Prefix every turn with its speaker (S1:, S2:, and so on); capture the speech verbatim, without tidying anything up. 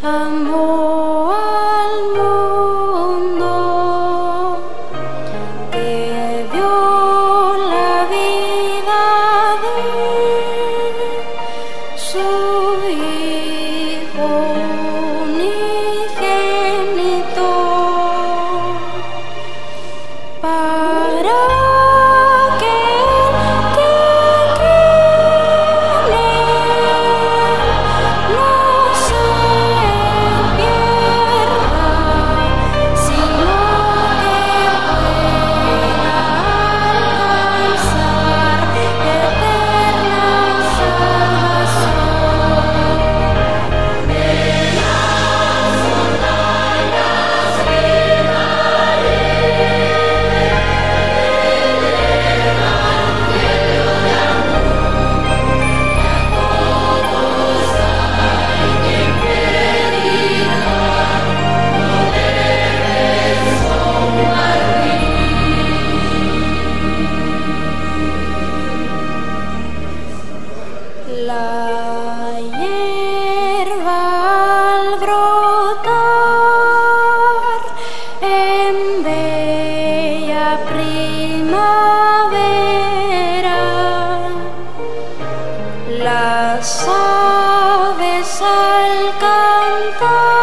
S1: amó al mundo, que dio la vida de su Hijo unigénito, para que el que cree no se pierda, sino que pueda alcanzar eterna salvación. De las montañas gritaré el evangelio de amor, a todos hay que predicar, no debes compartir. La hierba al brotar en bella primavera, las aves al cantar